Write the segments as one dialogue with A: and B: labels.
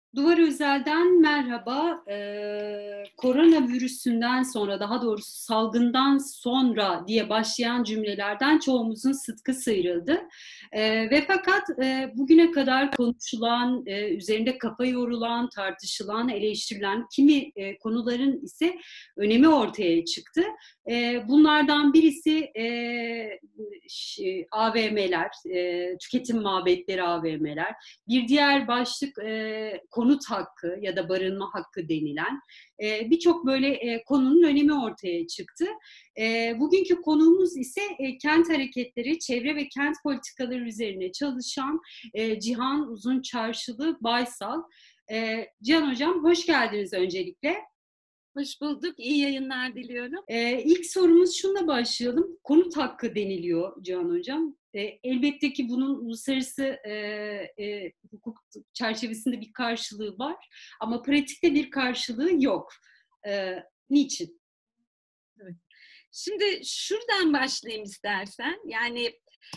A: Duvar Özel'den merhaba. Koronavirüsünden sonra, daha doğrusu salgından sonra diye başlayan cümlelerden çoğumuzun sıtkı sıyrıldı. Ve fakat bugüne kadar konuşulan, üzerinde kafa yorulan, tartışılan, eleştirilen kimi konuların ise önemi ortaya çıktı. Bunlardan birisi AVM'ler, tüketim mabetleri AVM'ler. Bir diğer başlık konut hakkı ya da barınma hakkı denilen birçok böyle konunun önemi ortaya çıktı. Bugünkü konuğumuz ise kent hareketleri, çevre ve kent politikaları üzerine çalışan Cihan Uzunçarşılı Baysal. Cihan Hocam, hoş geldiniz öncelikle.
B: Hoş bulduk. İyi yayınlar diliyorum.
A: İlk sorumuz şununla başlayalım. Konut hakkı deniliyor Cihan Hocam. Elbette ki bunun uluslararası hukuk çerçevesinde bir karşılığı var. Ama pratikte bir karşılığı yok. Niçin?
B: Evet. Şimdi şuradan başlayayım istersen. Yani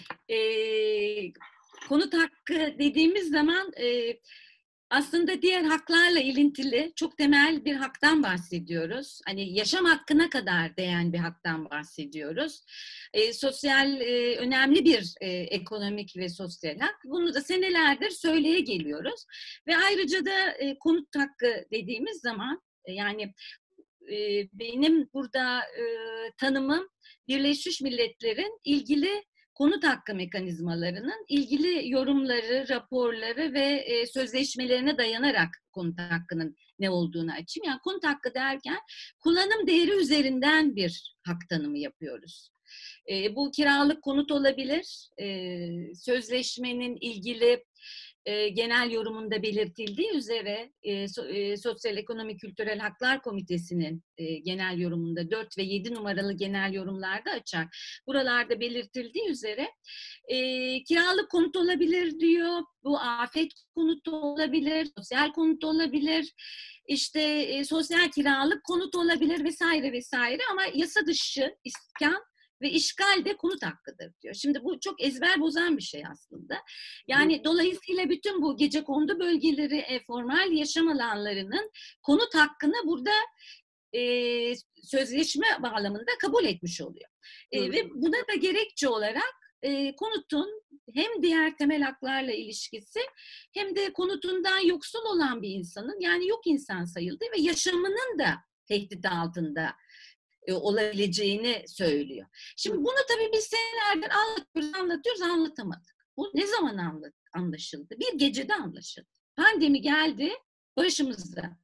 B: konut hakkı dediğimiz zaman aslında diğer haklarla ilintili çok temel bir haktan bahsediyoruz. Hani yaşam hakkına kadar değen bir haktan bahsediyoruz. Sosyal önemli bir ekonomik ve sosyal hak. Bunu da senelerdir söyleye geliyoruz. Ve ayrıca da konut hakkı dediğimiz zaman yani benim burada tanımım Birleşmiş Milletler'in ilgili konut hakkı mekanizmalarının ilgili yorumları, raporları ve sözleşmelerine dayanarak konut hakkının ne olduğunu açayım. Yani konut hakkı derken kullanım değeri üzerinden bir hak tanımı yapıyoruz. Bu kiralık konut olabilir, sözleşmenin ilgili genel yorumunda belirtildiği üzere Sosyal Ekonomik Kültürel Haklar Komitesi'nin genel yorumunda 4 ve 7 numaralı genel yorumlarda açar. Buralarda belirtildiği üzere kiralık konut olabilir diyor, bu afet konutu olabilir, sosyal konut olabilir, işte sosyal kiralık konut olabilir vesaire vesaire ama yasa dışı iskan ve işgal de konut hakkıdır diyor. Şimdi bu çok ezber bozan bir şey aslında. Yani dolayısıyla bütün bu gecekondu bölgeleri, formal yaşam alanlarının konut hakkını burada sözleşme bağlamında kabul etmiş oluyor. Ve buna da gerekçe olarak konutun hem diğer temel haklarla ilişkisi hem de konutundan yoksul olan bir insanın, yani yok insan sayıldığı ve yaşamının da tehdit altında olabileceğini söylüyor. Şimdi bunu tabii biz senelerdir anlatıyoruz, anlatamadık. Bu ne zaman anlaşıldı? Bir gecede anlaşıldı. Pandemi geldi başımıza.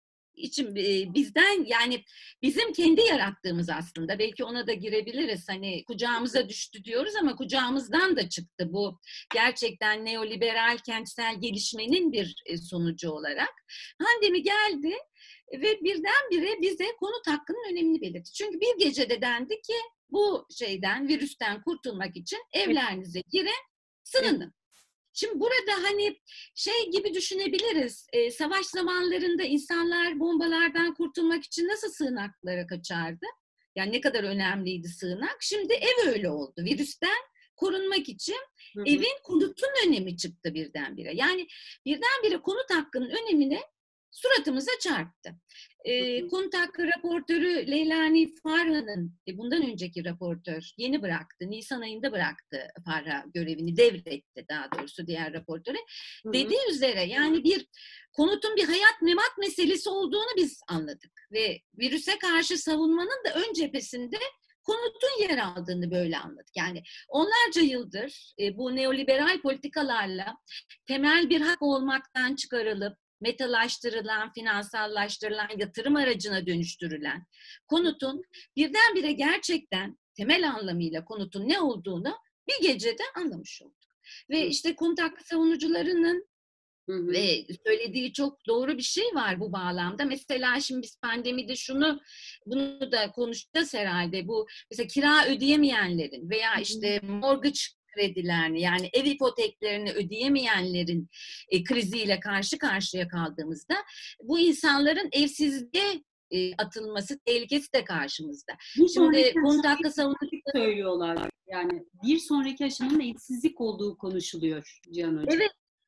B: Bizden, yani bizim kendi yarattığımız aslında, belki ona da girebiliriz, hani kucağımıza düştü diyoruz ama kucağımızdan da çıktı bu gerçekten neoliberal kentsel gelişmenin bir sonucu olarak. Pandemi geldi ve birdenbire bize konut hakkının önemini belirtti. Çünkü bir gecede dendi ki bu virüsten kurtulmak için evlerinize girin, sığının. Şimdi burada hani gibi düşünebiliriz, savaş zamanlarında insanlar bombalardan kurtulmak için nasıl sığınaklara kaçardı? Yani ne kadar önemliydi sığınak? Şimdi ev öyle oldu. Virüsten korunmak için evin, konutun önemi çıktı birdenbire. Yani birdenbire konut hakkının önemine suratımıza çarptı. Konut hakkı raportörü Leylani Farha'nın, bundan önceki raportör yeni bıraktı, Nisan ayında bıraktı Farha görevini, devretti daha doğrusu diğer raportöre. Dediği üzere yani bir konutun bir hayat memat meselesi olduğunu biz anladık ve virüse karşı savunmanın da ön cephesinde konutun yer aldığını böyle anladık. Yani onlarca yıldır bu neoliberal politikalarla temel bir hak olmaktan çıkarılıp metalaştırılan, finansallaştırılan, yatırım aracına dönüştürülen konutun birdenbire gerçekten temel anlamıyla konutun ne olduğunu bir gecede anlamış olduk. Ve işte konut hakkı savunucularının ve söylediği çok doğru bir şey var bu bağlamda. Mesela şimdi biz pandemide bunu da konuşacağız herhalde. Bu mesela kira ödeyemeyenlerin veya işte mortgage kredilerini, yani ev ipoteklerini ödeyemeyenlerin kriziyle karşı karşıya kaldığımızda bu insanların evsizliğe atılması tehlikesi de karşımızda.
A: Şimdi konut hakkı savunucuları söylüyorlar. Yani bir sonraki aşamanın evsizlik olduğu konuşuluyor Cihan Hocam.
B: Evet.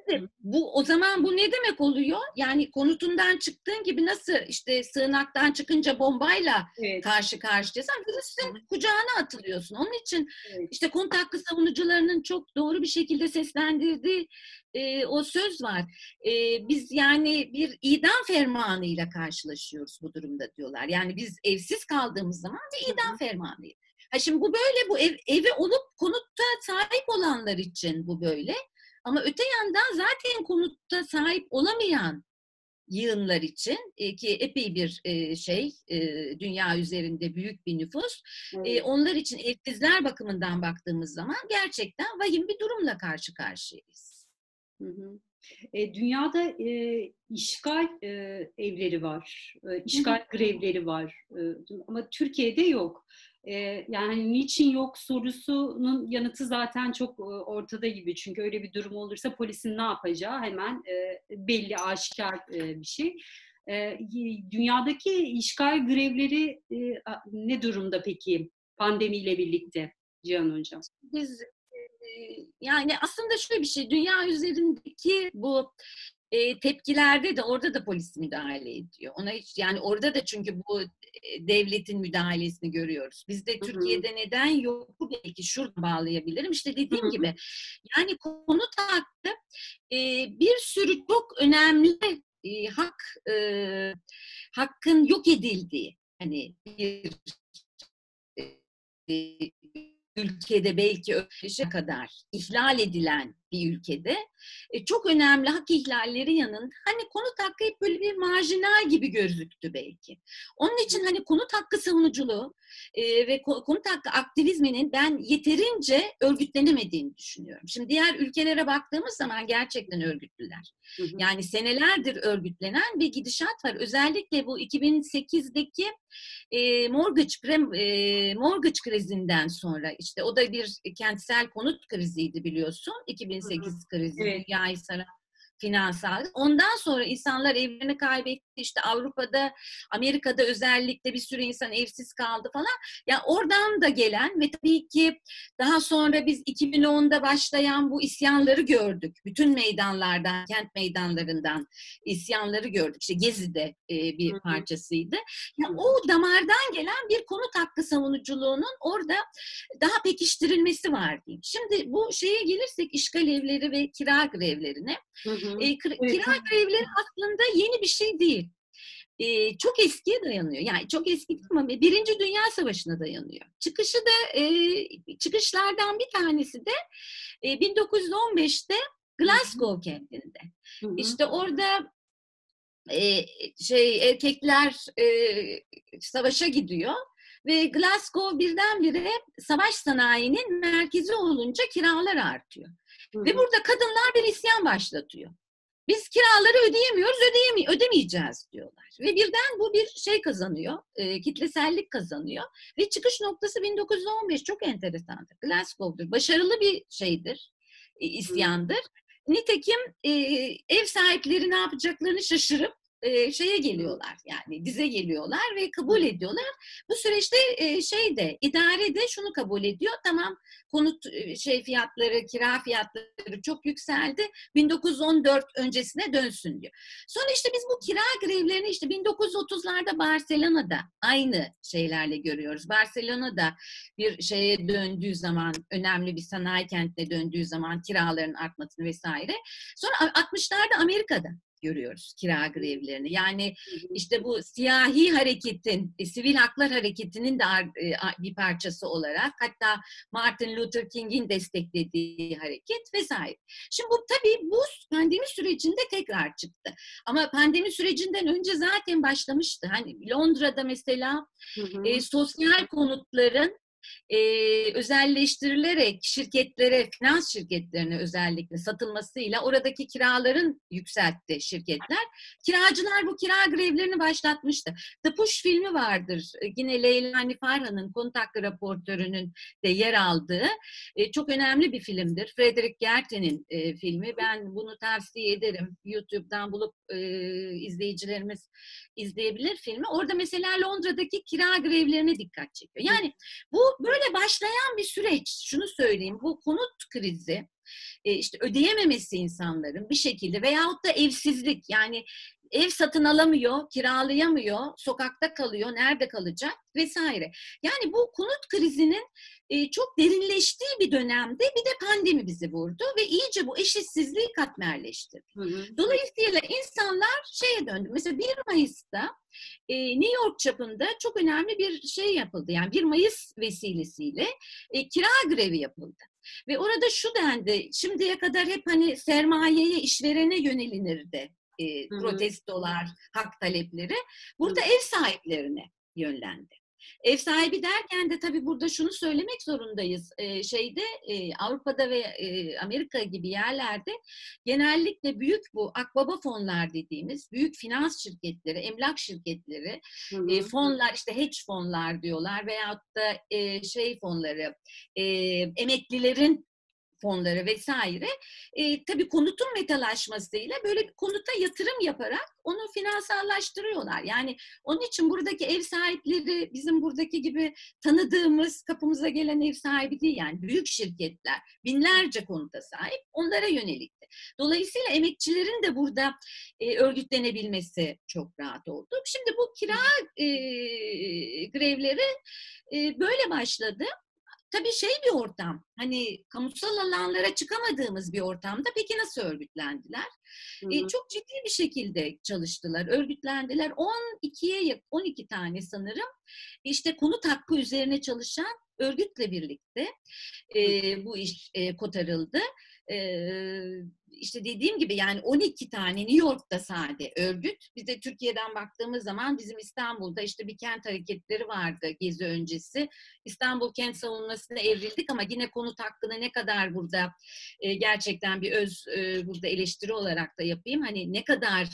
B: Şimdi bu, o zaman bu ne demek oluyor? Yani konutundan çıktığın gibi nasıl işte sığınaktan çıkınca bombayla
A: Evet.
B: karşı karşıyaysan virüsün kucağına atılıyorsun. Onun için
A: Evet.
B: işte konut hakkı savunucularının çok doğru bir şekilde seslendirdiği o söz var. Biz yani bir idam fermanıyla karşılaşıyoruz bu durumda diyorlar. Yani biz evsiz kaldığımız zaman bir idam fermanı. Ha şimdi bu böyle, bu evi olup konutta sahip olanlar için bu böyle. Ama öte yandan zaten konutta sahip olamayan yığınlar için ki epey bir dünya üzerinde büyük bir nüfus,
A: Evet.
B: onlar için evsizler bakımından baktığımız zaman gerçekten vahim bir durumla karşı karşıyayız.
A: Hı hı. Dünyada işgal evleri var, işgal grevleri var, ama Türkiye'de yok. Yani niçin yok sorusunun yanıtı zaten çok ortada gibi. Çünkü öyle bir durum olursa polisin ne yapacağı hemen belli, aşikar bir şey. Dünyadaki işgal grevleri ne durumda peki pandemiyle birlikte Cihan Hocam?
B: Biz yani aslında şöyle bir şey, dünya üzerindeki bu tepkilerde de orada da polis müdahale ediyor. Ona hiç, yani orada da çünkü bu devletin müdahalesini görüyoruz. Bizde
A: Hı hı.
B: Türkiye'de neden yok? Belki şuradan bağlayabilirim. İşte
A: Hı
B: dediğim
A: hı.
B: gibi yani konut hakkı bir sürü çok önemli hak hakkın yok edildiği, hani bir e, ülkede belki ölüşe kadar ihlal edilen bir ülkede çok önemli hak ihlalleri yanında hani konut hakkı hep böyle bir marjinal gibi gözüktü belki. Onun için hani konut hakkı savunuculuğu ve konut hakkı aktivizminin ben yeterince örgütlenemediğini düşünüyorum. Şimdi diğer ülkelere baktığımız zaman gerçekten örgütlüler.
A: Hı hı.
B: Yani senelerdir örgütlenen bir gidişat var. Özellikle bu 2008'deki mortgage krizinden sonra, işte o da bir kentsel konut kriziydi biliyorsun.
A: Hı hı.
B: 2008 krizi
A: Evet.
B: dünyayı saran finansal. Ondan sonra insanlar evlerini kaybetti. İşte Avrupa'da, Amerika'da özellikle bir sürü insan evsiz kaldı falan. Ya oradan da gelen ve tabii ki daha sonra biz 2010'da başlayan bu isyanları gördük. Bütün meydanlardan, kent meydanlarından isyanları gördük. İşte Gezi'de
A: Hı
B: bir
A: hı.
B: parçasıydı. Ya
A: Hı hı.
B: o damardan gelen bir konut hakkı savunuculuğunun orada daha pekiştirilmesi var diyeyim. Şimdi bu şeye gelirsek, işgal evleri ve kira grevlerine.
A: Hı hı. Evet,
B: Kira grevleri aslında yeni bir şey değil. Çok eskiye dayanıyor. Yani çok eski değil ama Birinci Dünya Savaşı'na dayanıyor. Çıkışlardan bir tanesi de 1915'te
A: hı hı.
B: Glasgow kentinde.
A: Hı hı.
B: İşte orada erkekler savaşa gidiyor ve Glasgow birdenbire savaş sanayinin merkezi olunca kiralar artıyor.
A: Hı
B: Ve
A: hı.
B: burada kadınlar bir isyan başlatıyor. Biz kiraları ödeyemiyoruz, ödemeyeceğiz diyorlar. Ve birden bu bir şey kazanıyor, kitlesellik kazanıyor. Ve çıkış noktası 1915, çok enteresandır. Glasgow'dur. Başarılı bir şeydir, isyandır. Nitekim ev sahipleri ne yapacaklarını şaşırıp şeye geliyorlar, yani dize geliyorlar ve kabul ediyorlar. Bu süreçte idare de şunu kabul ediyor. Tamam, konut fiyatları, kira fiyatları çok yükseldi. 1914 öncesine dönsün diyor. Sonra işte biz bu kira grevlerini işte 1930'larda Barcelona'da aynı şeylerle görüyoruz. Barcelona'da bir şeye döndüğü zaman, önemli bir sanayi kentine döndüğü zaman kiraların artmasını vesaire. Sonra 60'larda Amerika'da görüyoruz kira grevlerini. Yani işte bu siyahi hareketin, sivil haklar hareketinin de bir parçası olarak, hatta Martin Luther King'in desteklediği hareket vesaire. Şimdi bu tabii bu pandemi sürecinde tekrar çıktı. Ama pandemi sürecinden önce zaten başlamıştı. Hani Londra'da mesela
A: Hı hı.
B: sosyal konutların özelleştirilerek şirketlere, finans şirketlerine özellikle satılmasıyla oradaki kiraların yükseltti şirketler. Kiracılar bu kira grevlerini başlatmıştı. The Push filmi vardır. Yine Leylani Farhan'ın, konut hakkı raportörünün de yer aldığı çok önemli bir filmdir. Frederick Gerten'in filmi. Ben bunu tavsiye ederim. YouTube'dan bulup izleyicilerimiz izleyebilir filmi. Orada mesela Londra'daki kira grevlerine dikkat çekiyor. Yani bu böyle başlayan bir süreç. Şunu söyleyeyim, bu konut krizi işte ödeyememesi insanların bir şekilde veyahut da evsizlik, yani ev satın alamıyor, kiralayamıyor, sokakta kalıyor, nerede kalacak vesaire. Yani bu konut krizinin çok derinleştiği bir dönemde bir de pandemi bizi vurdu ve iyice bu eşitsizliği katmerleştirdi.
A: Hı hı.
B: Dolayısıyla insanlar şeye döndü. Mesela 1 Mayıs'ta New York çapında çok önemli bir şey yapıldı. Yani 1 Mayıs vesilesiyle kira grevi yapıldı. Ve orada şu dendi, şimdiye kadar hep hani sermayeye, işverene yönelinirdi protestolar, hak talepleri. Burada ev sahiplerine yönlendi. Ev sahibi derken de tabii burada şunu söylemek zorundayız. Avrupa'da ve Amerika gibi yerlerde genellikle büyük bu akbaba fonlar dediğimiz büyük finans şirketleri, emlak şirketleri, fonlar, işte hedge fonlar diyorlar veyahut da fonları, emeklilerin fonları vesaire, tabii konutun metalaşmasıyla böyle bir konuta yatırım yaparak onu finansallaştırıyorlar. Yani onun için buradaki ev sahipleri bizim buradaki gibi tanıdığımız, kapımıza gelen ev sahibi değil, yani büyük şirketler, binlerce konuta sahip, onlara yönelikti. Dolayısıyla emekçilerin de burada örgütlenebilmesi çok rahat oldu. Şimdi bu kira grevleri böyle başladı. Tabii bir ortam, hani kamusal alanlara çıkamadığımız bir ortamda peki nasıl örgütlendiler? Çok ciddi bir şekilde çalıştılar, örgütlendiler. 12 tane sanırım işte konut hakkı üzerine çalışan örgütle birlikte bu iş kotarıldı. İşte dediğim gibi yani 12 tane New York'ta sade örgüt. Biz de Türkiye'den baktığımız zaman bizim İstanbul'da işte bir kent hareketleri vardı Gezi öncesi. İstanbul kent savunmasına evrildik ama yine konut hakkını ne kadar burada gerçekten bir burada eleştiri olarak da yapayım. Hani ne kadar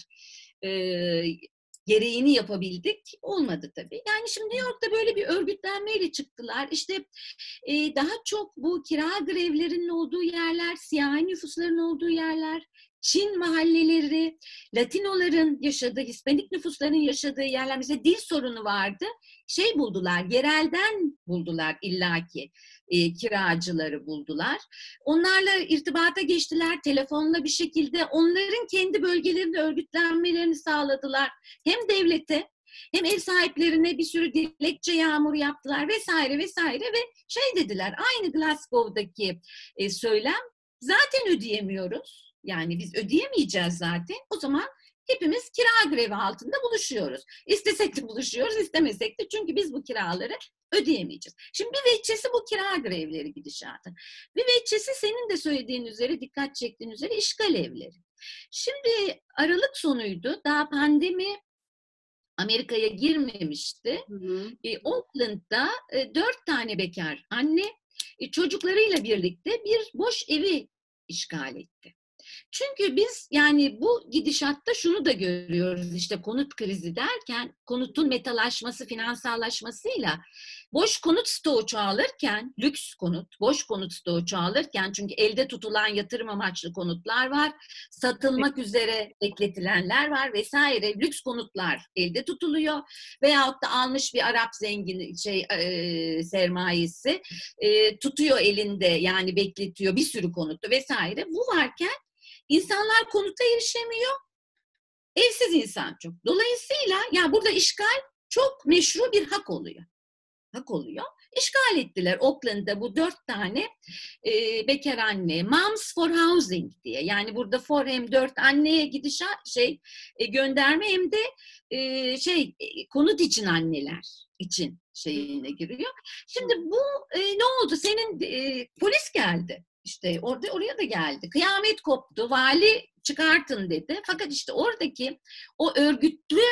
B: gereğini yapabildik, olmadı tabii. Yani şimdi New York'ta böyle bir örgütlenmeyle çıktılar. İşte daha çok bu kira grevlerinin olduğu yerler, siyahi nüfusların olduğu yerler, Çin mahalleleri, Latinoların yaşadığı, Hispanik nüfusların yaşadığı yerler. Mesela dil sorunu vardı. Buldular, yerelden buldular illaki. Kiracıları buldular. Onlarla irtibata geçtiler, telefonla bir şekilde onların kendi bölgelerinde örgütlenmelerini sağladılar. Hem devlete hem ev sahiplerine bir sürü dilekçe yağmuru yaptılar vesaire vesaire ve dediler, aynı Glasgow'daki söylem, zaten ödeyemiyoruz. Yani biz ödeyemeyeceğiz zaten. O zaman hepimiz kira grevi altında buluşuyoruz. İstesek de buluşuyoruz, istemesek de, çünkü biz bu kiraları ödeyemeyeceğiz. Şimdi bir veçesi bu kira grevleri gidişatı. Bir veçesi senin de söylediğin üzere, dikkat çektiğin üzere işgal evleri. Şimdi Aralık sonuydu. Daha pandemi Amerika'ya girmemişti. Oakland'da 4 tane bekar anne çocuklarıyla birlikte bir boş evi işgal etti. Çünkü biz yani bu gidişatta şunu da görüyoruz, işte konut krizi derken konutun metalaşması, finansallaşmasıyla boş konut stoğu çoğalırken, lüks konut, boş konut stoğu çoğalırken, çünkü elde tutulan yatırım amaçlı konutlar var, satılmak üzere bekletilenler var vesaire, lüks konutlar elde tutuluyor veyahut da almış bir Arap zengini sermayesi tutuyor elinde, yani bekletiyor bir sürü konutu vesaire. Bu varken İnsanlar konuta erişemiyor, evsiz insan çok. Dolayısıyla ya burada işgal çok meşru bir hak oluyor. Hak oluyor. İşgal ettiler Oakland'da bu 4 tane bekar anne. Moms for Housing diye. Yani burada for hem 4 anneye gidişat gönderme hem de konut için anneler için şeyine giriyor. Şimdi bu ne oldu? Senin polis geldi. İşte oraya da geldi. Kıyamet koptu. Vali çıkartın dedi. Fakat işte oradaki o örgütlü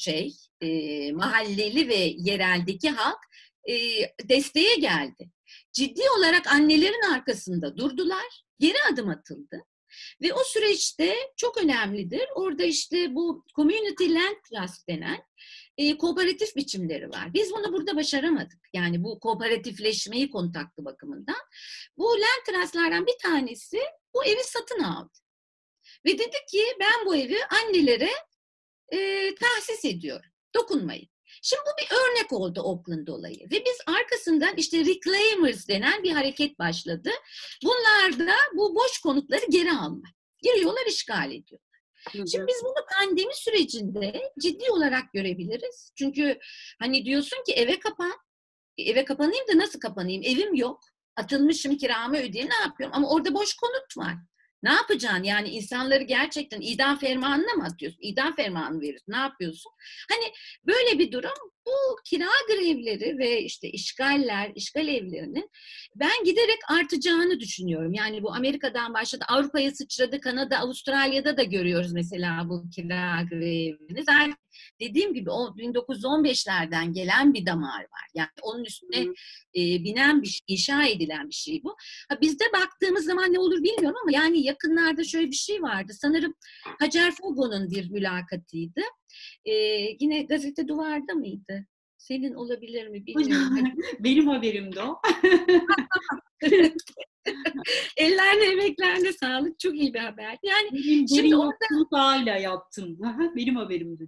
B: mahalleli ve yereldeki halk desteğe geldi. Ciddi olarak annelerin arkasında durdular. Geri adım atıldı. Ve o süreçte çok önemlidir. Orada işte bu Community Land Trust denen kooperatif biçimleri var. Biz bunu burada başaramadık. Yani bu kooperatifleşmeyi konut hakkı bakımından. Bu Land Trust'lardan bir tanesi bu evi satın aldı. Ve dedi ki ben bu evi annelere tahsis ediyorum. Dokunmayın. Şimdi bu bir örnek oldu Oakland olayı ve biz arkasından işte Reclaimers denen bir hareket başladı. Bunlar da bu boş konutları geri alma. Giriyorlar, işgal ediyor. Şimdi biz bunu pandemi sürecinde ciddi olarak görebiliriz. Çünkü hani diyorsun ki eve kapan, eve kapanayım da nasıl kapanayım? Evim yok. Atılmışım, kiramı ödeyeyim, ne yapıyorum? Ama orada boş konut var. Ne yapacaksın? Yani insanları gerçekten idam fermanına mı atıyorsun? İdam fermanı verirsin. Ne yapıyorsun? Hani böyle bir durum, bu kira grevleri ve işte işgaller, işgal evlerinin ben giderek artacağını düşünüyorum. Yani bu Amerika'dan başladı, Avrupa'ya sıçradı, Kanada, Avustralya'da da görüyoruz mesela bu kira grevini. Zaten dediğim gibi o 1915'lerden gelen bir damar var. Yani onun üstüne binen bir şey, inşa edilen bir şey bu. Ha, bizde baktığımız zaman ne olur bilmiyorum ama yani yakınlarda şöyle bir şey vardı. Sanırım Hacer Fogo'nun bir mülakatıydı. Yine Gazete Duvar'da mıydı? Senin olabilir mi bilmiyorum.
A: Benim haberimdi o.
B: Ellerine emeklerine sağlık. Çok iyi bir haber. Yani
A: Benim
B: şimdi orada
A: yoksulluk ağıyla yaptım. Benim haberimdi.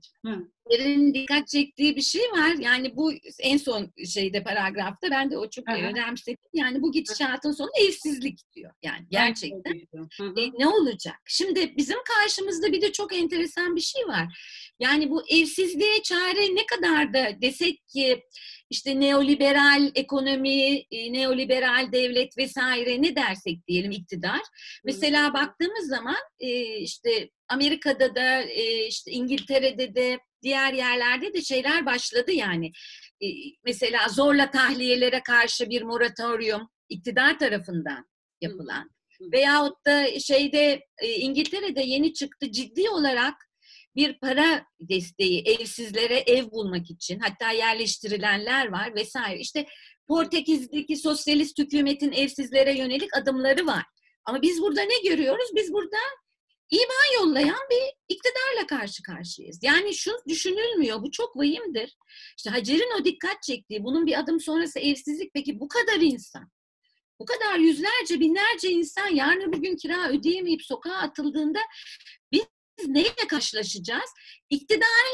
B: dikkat çektiği bir şey var. Yani bu en son şeyde, paragrafta ben de o çok önemsedim. Yani bu gidişatın sonu evsizlik diyor. Yani gerçekten. Ne olacak? Şimdi bizim karşımızda bir de çok enteresan bir şey var. Yani bu evsizliğe çare ne kadar da desek ki işte neoliberal ekonomi, neoliberal devlet vesaire ne dersek diyelim iktidar. Mesela baktığımız zaman işte Amerika'da da işte İngiltere'de de diğer yerlerde de şeyler başladı yani. Mesela zorla tahliyelere karşı bir moratorium iktidar tarafından yapılan. Veyahut da şeyde İngiltere'de yeni çıktı, ciddi olarak bir para desteği evsizlere ev bulmak için, hatta yerleştirilenler var vesaire. İşte Portekiz'deki sosyalist hükümetin evsizlere yönelik adımları var. Ama biz burada ne görüyoruz? Biz burada İman yollayan bir iktidarla karşı karşıyayız. Yani şu düşünülmüyor, bu çok vahimdir. İşte Hacer'in o dikkat çektiği, bunun bir adım sonrası evsizlik, peki bu kadar insan, bu kadar yüzlerce, binlerce insan yarın bugün kira ödeyemeyip sokağa atıldığında biz neyle karşılaşacağız? İktidarın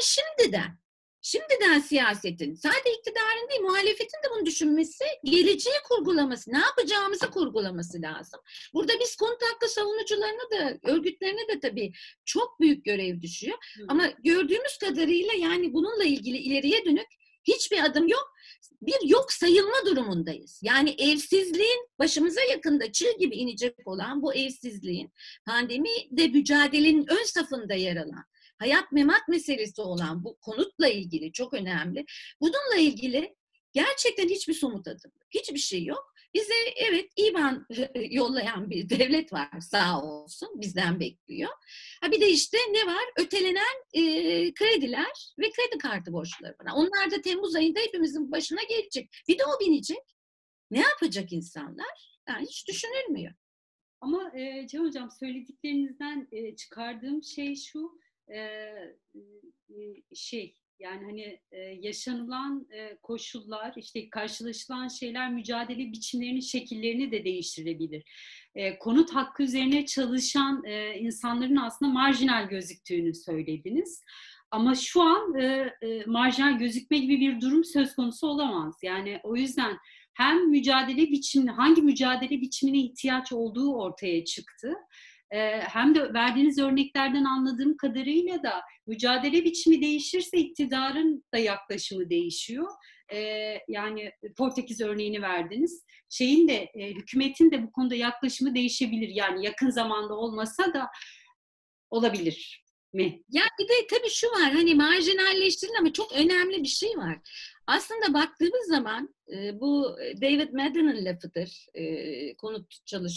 B: şimdiden siyasetin, sadece iktidarın değil, muhalefetin de bunu düşünmesi, geleceği kurgulaması, ne yapacağımızı kurgulaması lazım. Burada biz konut hakkı savunucularına da, örgütlerine de tabii çok büyük görev düşüyor. Ama gördüğümüz kadarıyla yani bununla ilgili ileriye dönük hiçbir adım yok. Bir yok sayılma durumundayız. Yani evsizliğin başımıza yakında çığ gibi inecek olan bu evsizliğin, pandemi de mücadelenin ön safında yer alan, hayat memat meselesi olan bu konutla ilgili çok önemli. Bununla ilgili gerçekten hiçbir somut adım yok. Hiçbir şey yok. Bize evet İBAN yollayan bir devlet var, sağ olsun, bizden bekliyor. Ha bir de işte ne var? Ötelenen krediler ve kredi kartı borçları var. Onlar da Temmuz ayında hepimizin başına gelecek. Bir de o binecek. Ne yapacak insanlar? Yani hiç düşünülmüyor.
A: Ama Can Hocam, söylediklerinizden çıkardığım şey şu, yani hani yaşanılan koşullar, işte karşılaşılan şeyler mücadele biçimlerinin şekillerini de değiştirebilir. Konut hakkı üzerine çalışan insanların aslında marjinal gözüktüğünü söylediniz. Ama şu an marjinal gözükme gibi bir durum söz konusu olamaz. Yani o yüzden hem mücadele biçimine, hangi mücadele biçimine ihtiyaç olduğu ortaya çıktı. Hem de verdiğiniz örneklerden anladığım kadarıyla da mücadele biçimi değişirse iktidarın da yaklaşımı değişiyor. Yani Portekiz örneğini verdiniz. Hükümetin de bu konuda yaklaşımı değişebilir. Yani yakın zamanda olmasa da olabilir mi?
B: Ya bir de tabii şu var, hani marjinalleştirin ama çok önemli bir şey var. Aslında baktığımız zaman bu David Madden'ın lafıdır. Konut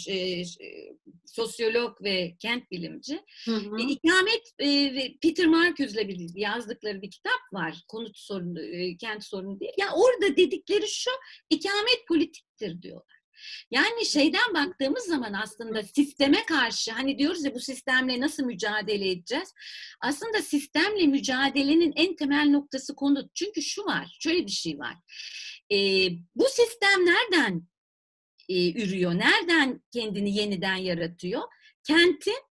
B: sosyolog ve kent bilimci. İkamet Peter Marcuse'la yazdıkları bir kitap var. Konut sorunu, kent sorunu diye. Ya orada dedikleri şu, ikamet politiktir diyorlar. Yani şeyden baktığımız zaman aslında sisteme karşı, hani diyoruz ya bu sistemle nasıl mücadele edeceğiz? Aslında sistemle mücadelenin en temel noktası konut. Çünkü şu var, şöyle bir şey var. Bu sistem nereden ürüyor? Nereden kendini yeniden yaratıyor? Kentin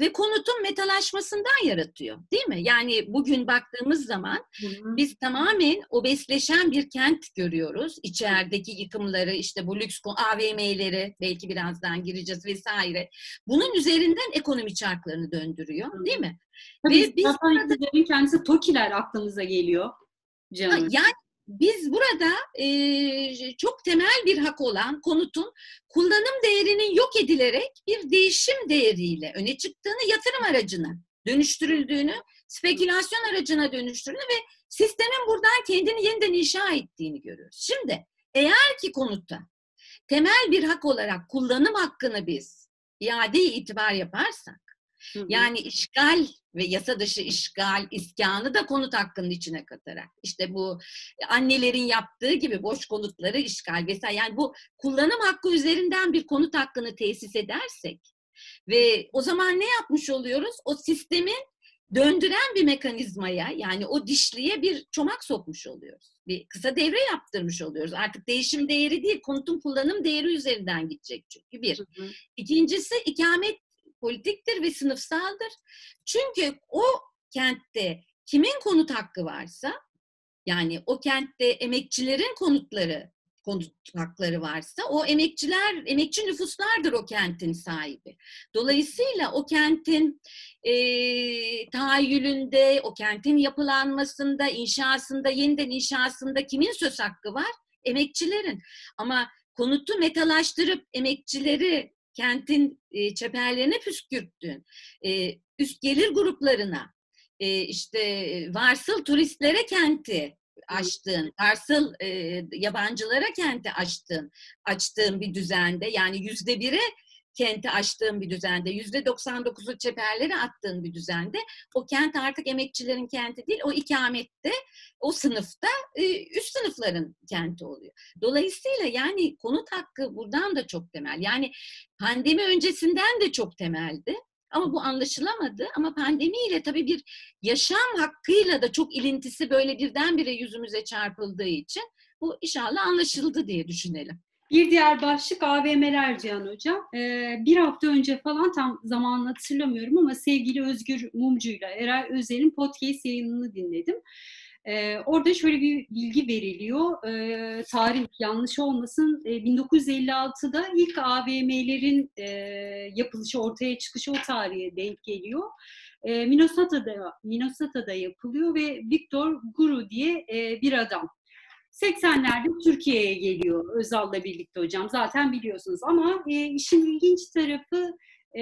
B: ve konutun metalaşmasından yaratıyor, değil mi? Yani bugün baktığımız zaman biz tamamen obezleşen bir kent görüyoruz. İçerideki yıkımları, işte bu lüks AVM'leri, belki birazdan gireceğiz vesaire. Bunun üzerinden ekonomi çarklarını döndürüyor, değil mi?
A: Tabii
B: Ve biz
A: zaten iktidarın kendisi TOKİ'ler aklımıza geliyor canım.
B: yani biz burada çok temel bir hak olan konutun kullanım değerinin yok edilerek bir değişim değeriyle öne çıktığını, yatırım aracına dönüştürüldüğünü, spekülasyon aracına dönüştürdüğünü ve sistemin buradan kendini yeniden inşa ettiğini görüyoruz. Şimdi eğer ki konutta temel bir hak olarak kullanım hakkını biz iade-i itibar yaparsak, yani işgal ve yasa dışı işgal, iskanı da konut hakkının içine katarak, işte bu annelerin yaptığı gibi boş konutları işgal vesaire, yani bu kullanım hakkı üzerinden bir konut hakkını tesis edersek ve o zaman ne yapmış oluyoruz? O sistemin döndüren bir mekanizmaya, yani o dişliye bir çomak sokmuş oluyoruz. Bir kısa devre yaptırmış oluyoruz. Artık değişim değeri değil, konutun kullanım değeri üzerinden gidecek çünkü bir. İkincisi, ikamet politiktir ve sınıfsaldır. Çünkü o kentte kimin konut hakkı varsa, yani o kentte emekçilerin konut hakları varsa, o emekçi nüfuslardır o kentin sahibi. Dolayısıyla o kentin tahayyülünde, o kentin yapılanmasında, inşasında, yeniden inşasında kimin söz hakkı var? Emekçilerin. Ama konutu metalaştırıp emekçileri kentin çeperlerine püskürttün, üst gelir gruplarına, işte varsıl turistlere kenti açtığın, varsıl yabancılara kenti açtığın bir düzende, yani %1'e kenti açtığın bir düzende, %99'u çeperlere attığın bir düzende, o kent artık emekçilerin kenti değil, o ikamette, o sınıfta üst sınıfların kenti oluyor. Dolayısıyla yani konut hakkı buradan da çok temel. Yani pandemi öncesinden de çok temeldi. Ama bu anlaşılamadı. Ama pandemiyle tabii bir yaşam hakkıyla da çok ilintisi böyle birdenbire yüzümüze çarpıldığı için bu inşallah anlaşıldı diye düşünelim.
A: Bir diğer başlık AVM'ler Cihan Hocam. Bir hafta önce falan, tam zamanını hatırlamıyorum ama sevgili Özgür Mumcu'yla Eray Özer'in podcast yayınını dinledim. Orada şöyle bir bilgi veriliyor. Tarih yanlış olmasın. 1956'da ilk AVM'lerin yapılışı, ortaya çıkışı o tarihe denk geliyor. Minnesota'da yapılıyor ve Victor Guru diye bir adam. 80'lerde Türkiye'ye geliyor Özal'la birlikte hocam. Zaten biliyorsunuz ama işin ilginç tarafı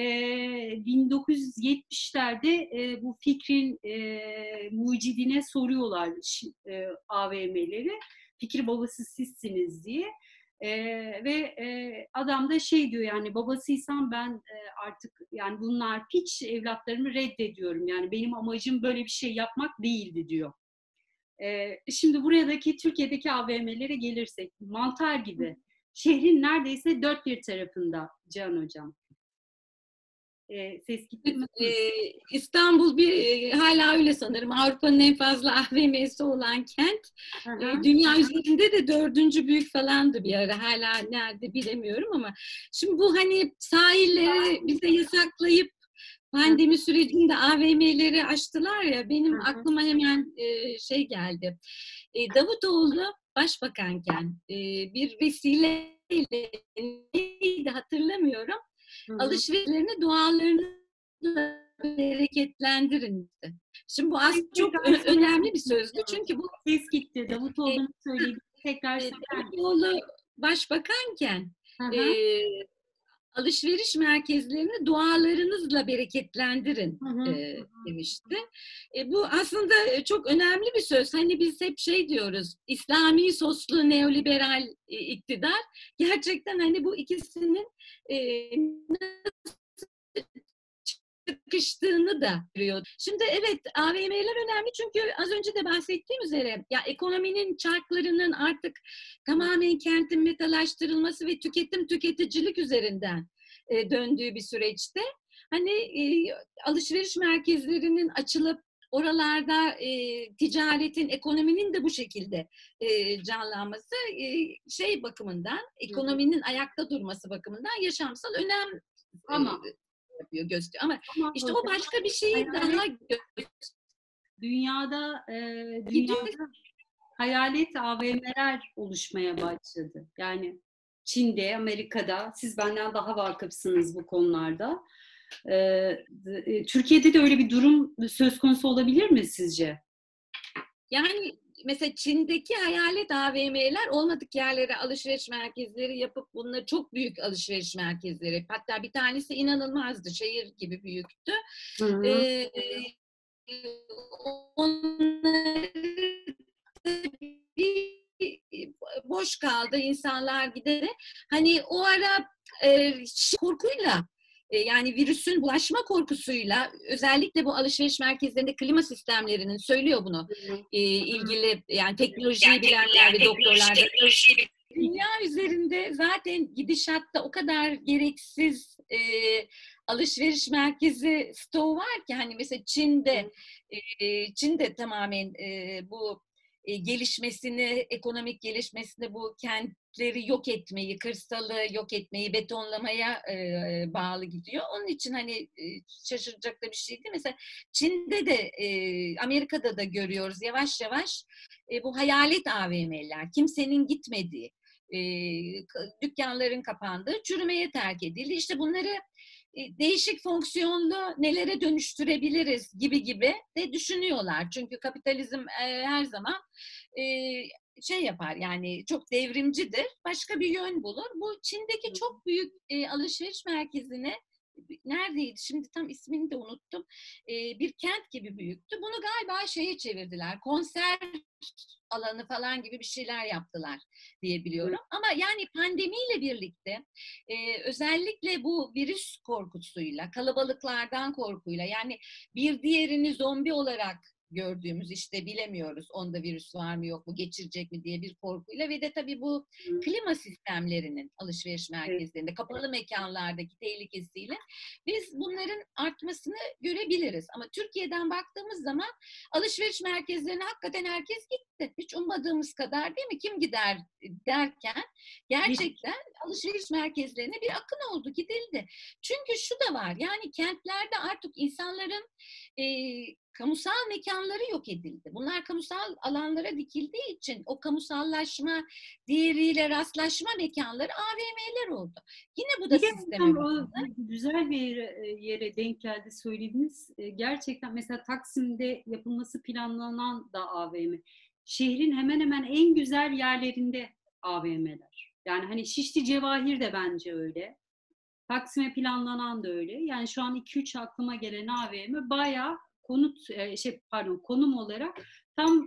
A: 1970'lerde bu fikrin mucidine soruyorlar AVM'leri. Fikir babası sizsiniz diye. Ve adam da şey diyor, yani babasıysam ben artık, yani bunlar piç, evlatlarımı reddediyorum. Yani benim amacım böyle bir şey yapmak değildi diyor. Şimdi buradaki Türkiye'deki AVM'lere gelirsek, mantar gibi şehrin neredeyse dört bir tarafında Can Hocam. Ses gitti mi?
B: İstanbul hala öyle sanırım. Avrupa'nın en fazla AVM'si olan kent. Dünya üzerinde de 4. büyük falandı bir ara. Hala nerede bilemiyorum ama şimdi bu hani sahilleri bize yasaklayıp pandemi sürecinde AVM'leri açtılar ya, benim aklıma hemen şey geldi. Davutoğlu başbakanken bir vesileyle, neydi hatırlamıyorum, alışverişlerini dualarınızla bereketlendirin. Şimdi bu aslında çok önemli bir sözdü. Çünkü bu
A: ses gitti. Davutoğlu'nun söylediği, tekrar
B: Davutoğlu başbakanken alışveriş merkezlerini dualarınızla bereketlendirin demişti. Bu aslında çok önemli bir söz. Hani biz hep şey diyoruz, İslami soslu neoliberal iktidar. Gerçekten hani bu ikisinin çıkıştığını da görüyor. Şimdi evet, AVM'ler önemli çünkü az önce de bahsettiğim üzere ya ekonominin çarklarının artık tamamen kentin metalaştırılması ve tüketicilik üzerinden döndüğü bir süreçte hani alışveriş merkezlerinin açılıp oralarda ticaretin, ekonominin de bu şekilde canlanması şey bakımından, ekonominin ayakta durması bakımından yaşamsal önem
A: ama
B: yapıyor, gösteriyor. Ama
A: Ama
B: işte o
A: hocam,
B: başka bir şeyi daha
A: dünyada
B: gidiyor.
A: hayalet AVM'ler oluşmaya başladı. Yani Çin'de, Amerika'da, siz benden daha vakıfsınız bu konularda. Türkiye'de de öyle bir durum söz konusu olabilir mi sizce?
B: Yani mesela Çin'deki hayalet AVM'ler olmadık yerlere alışveriş merkezleri yapıp bunları çok büyük alışveriş merkezleri. Hatta bir tanesi inanılmazdı. Şehir gibi büyüktü.
A: Hı hı.
B: Ee, onları boş kaldı insanlar giderek. Hani o ara korkuyla yani virüsün bulaşma korkusuyla özellikle bu alışveriş merkezlerinde klima sistemlerinin söylüyor bunu ilgili yani teknolojiyi bilenler ve doktorlar da dünya üzerinde zaten gidişatta o kadar gereksiz alışveriş merkezi stoğu var ki hani mesela Çin'de tamamen bu gelişmesini, ekonomik gelişmesini bu kentleri yok etmeyi, kırsalı yok etmeyi, betonlamaya bağlı gidiyor. Onun için hani şaşıracak da bir şey değil. Mesela Çin'de de, Amerika'da da görüyoruz yavaş yavaş bu hayalet AVM'ler, kimsenin gitmediği, dükkanların kapandığı, çürümeye terk edildi. İşte bunları değişik fonksiyonlu nelere dönüştürebiliriz gibi de düşünüyorlar. Çünkü kapitalizm her zaman şey yapar yani çok devrimcidir. Başka bir yön bulur. Bu Çin'deki çok büyük alışveriş merkezine neredeydi? Şimdi tam ismini de unuttum. Bir kent gibi büyüktü. Bunu galiba şeye çevirdiler. Konser alanı falan gibi bir şeyler yaptılar diye biliyorum. Ama yani pandemiyle birlikte özellikle bu virüs korkusuyla, kalabalıklardan korkuyla yani bir diğerini zombi olarak gördüğümüz işte bilemiyoruz onda virüs var mı yok mu geçirecek mi diye bir korkuyla ve de tabii bu klima sistemlerinin alışveriş merkezlerinde kapalı mekanlardaki tehlikesiyle biz bunların artmasını görebiliriz. Ama Türkiye'den baktığımız zaman alışveriş merkezlerine hakikaten herkes gitti. Hiç ummadığımız kadar değil mi? Kim gider derken gerçekten alışveriş merkezlerine bir akın oldu, gidildi. Çünkü şu da var yani kentlerde artık insanların kamusal mekanları yok edildi. Bunlar kamusal alanlara dikildiği için o kamusallaşma, diğeriyle rastlaşma mekanları AVM'ler oldu. Yine bu da
A: Bir de
B: sisteme bağlı.
A: güzel bir yere denk geldi söylediğiniz. Gerçekten mesela Taksim'de yapılması planlanan da AVM. Şehrin hemen hemen en güzel yerlerinde AVM'ler. Yani hani Şişli Cevahir de bence öyle. Taksim'e planlanan da öyle. Yani şu an 2-3 aklıma gelen AVM bayağı konum olarak tam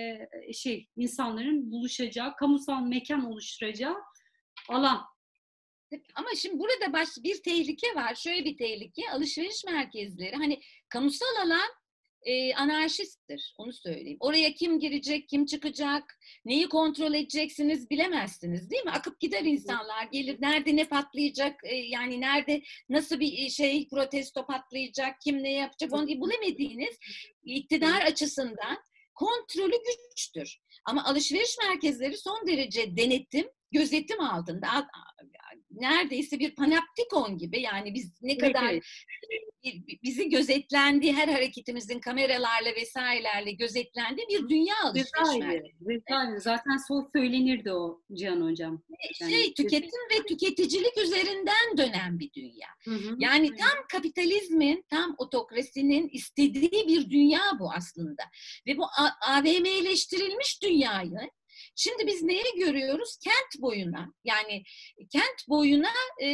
A: insanların buluşacağı, kamusal mekan oluşturacağı alan.
B: Ama şimdi burada bir tehlike var. Şöyle bir tehlike. Alışveriş merkezleri hani kamusal alan anarşisttir. Onu söyleyeyim. Oraya kim girecek, kim çıkacak, neyi kontrol edeceksiniz bilemezsiniz değil mi? Akıp gider insanlar. Gelir nerede ne patlayacak, yani nerede nasıl bir protesto patlayacak, kim ne yapacak onu bilemediğiniz iktidar açısından kontrolü güçtür. Ama alışveriş merkezleri son derece denetim, gözetim altında. Neredeyse bir panoptikon gibi yani biz ne kadar bizi gözetlendiği her hareketimizin kameralarla vesairelerle gözetlendiği bir dünya alışveriş merkezi.
A: Zaten söylenirdi o Cihan Hocam.
B: Yani, tüketim ve tüketicilik üzerinden dönen bir dünya. Yani tam kapitalizmin, tam otokrasinin istediği bir dünya bu aslında. Ve bu AVM'leştirilmiş dünyayı şimdi biz neye görüyoruz? Kent boyuna yani kent boyuna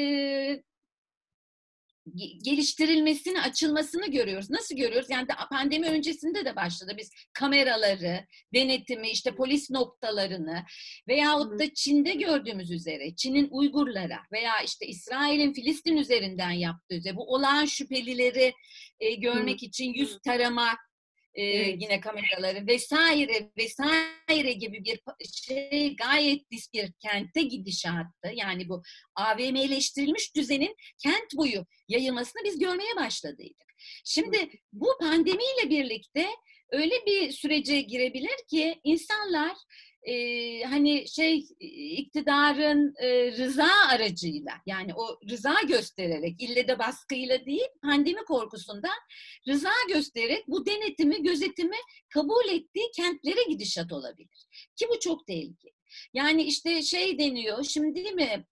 B: geliştirilmesini, açılmasını görüyoruz. Nasıl görüyoruz? Yani pandemi öncesinde de başladı. Biz kameraları, denetimi, işte polis noktalarını veyahut da Çin'de gördüğümüz üzere Çin'in Uygurlara veya işte İsrail'in Filistin üzerinden yaptığı üzere bu olağan şüphelileri görmek için yüz tarama yine kameraları vesaire gibi bir gayet bir kente gidişattı. Yani bu AVM'leştirilmiş düzenin kent boyu yayılmasını biz görmeye başladıydık. Şimdi bu pandemiyle birlikte öyle bir sürece girebilir ki insanlar hani iktidarın rıza aracıyla, yani o rıza göstererek, ille de baskıyla değil, pandemi korkusundan rıza göstererek bu denetimi, gözetimi kabul ettiği kentlere gidişat olabilir. Ki bu çok tehlikeli. Yani işte deniyor şimdi, değil mi?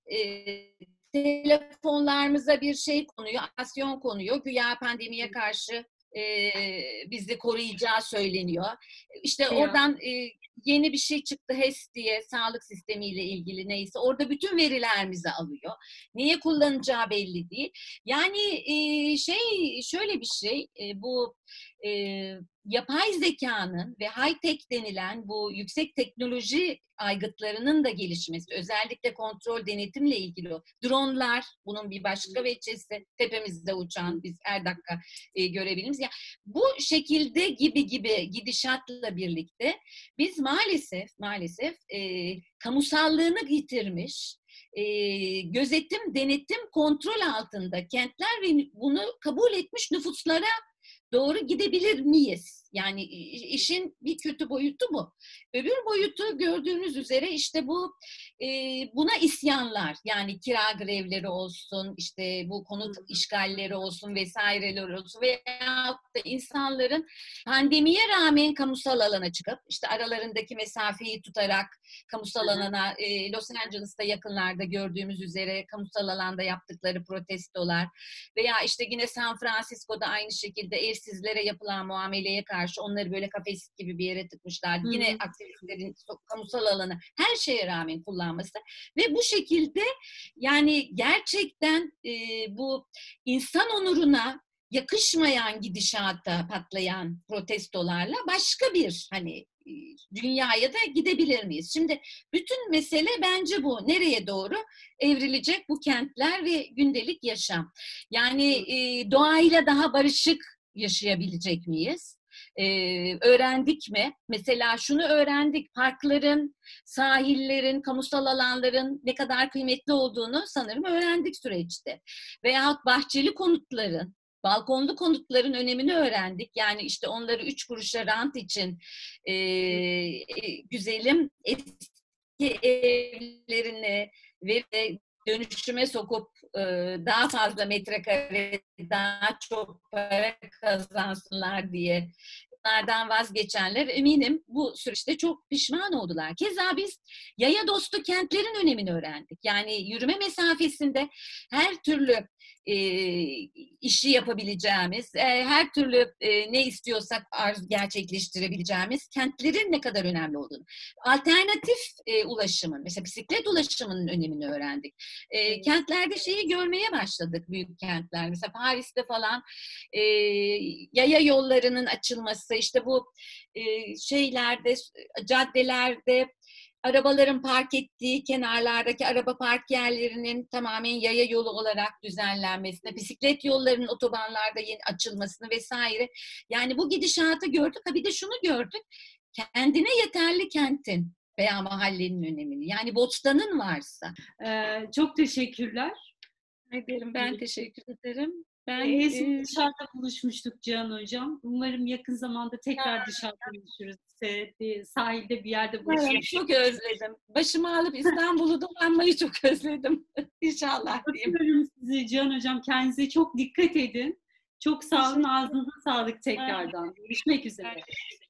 B: Telefonlarımıza bir konuyor, aplikasyon konuyor. Güya pandemiye karşı bizi koruyacağı söyleniyor. İşte oradan yeni bir şey çıktı, HES diye, sağlık sistemiyle ilgili neyse. Orada bütün verilerimizi alıyor. Niye kullanacağı belli değil. Yani şöyle bir şey, bu yapay zekanın ve high-tech denilen bu yüksek teknoloji aygıtlarının da gelişmesi, özellikle kontrol denetimle ilgili o. Dronlar bunun bir başka veçesi, tepemizde uçan, biz her dakika görebiliriz. Yani bu şekilde gibi gidişatla birlikte biz maalesef kamusallığını yitirmiş, gözetim, denetim, kontrol altında kentler ve bunu kabul etmiş nüfuslara doğru gidebilir miyiz? Yani işin bir kötü boyutu bu. Öbür boyutu gördüğünüz üzere işte bu buna isyanlar, yani kira grevleri olsun, işte bu konut işgalleri olsun vesaireler olsun veya da insanların pandemiye rağmen kamusal alana çıkıp işte aralarındaki mesafeyi tutarak kamusal alana, Los Angeles'ta yakınlarda gördüğümüz üzere kamusal alanda yaptıkları protestolar veya işte yine San Francisco'da aynı şekilde evsizlere yapılan muameleye karşı onları böyle kafes gibi bir yere tıkmışlar. Yine aktivistlerin kamusal alanı her şeye rağmen kullanması ve bu şekilde yani gerçekten bu insan onuruna yakışmayan gidişata patlayan protestolarla başka bir dünyaya da gidebilir miyiz? Şimdi bütün mesele bence bu. Nereye doğru evrilecek bu kentler ve gündelik yaşam? Yani doğayla daha barışık yaşayabilecek miyiz? Öğrendik mi? Mesela şunu öğrendik, parkların, sahillerin, kamusal alanların ne kadar kıymetli olduğunu sanırım öğrendik süreçte. Veyahut bahçeli konutların, balkonlu konutların önemini öğrendik. Yani işte onları 3 kuruşa rant için güzelim eski evlerini ve dönüşüme sokup daha fazla metrekare, daha çok para kazansınlar diye bunlardan vazgeçenler eminim bu süreçte çok pişman oldular. Keza biz yaya dostu kentlerin önemini öğrendik. Yani yürüme mesafesinde her türlü işi yapabileceğimiz, her türlü ne istiyorsak gerçekleştirebileceğimiz kentlerin ne kadar önemli olduğunu. Alternatif ulaşımın, mesela bisiklet ulaşımının önemini öğrendik. Kentlerde görmeye başladık, büyük kentler. Mesela Paris'te falan yaya yollarının açılması, işte bu caddelerde arabaların park ettiği kenarlardaki araba park yerlerinin tamamen yaya yolu olarak düzenlenmesine, bisiklet yollarının otobanlarda yeni açılmasını vesaire. Yani bu gidişatı gördük. Bir de şunu gördük. Kendine yeterli kentin veya mahallenin önemini. Yani bostanın varsa.
A: Çok teşekkürler.
B: Ben teşekkür ederim.
A: Dışarıda buluşmuştuk Cihan Hocam. Umarım yakın zamanda tekrar dışarıda buluşuruz. Sahilde bir yerde buluşuruz.
B: Evet, çok özledim. Başımı alıp İstanbul'u dolanmayı çok özledim. İnşallah diyeyim.
A: Öpüyorum sizi Cihan Hocam. Kendinize çok dikkat edin. Çok sağ olun. Ağzınıza sağlık tekrardan. Görüşmek üzere.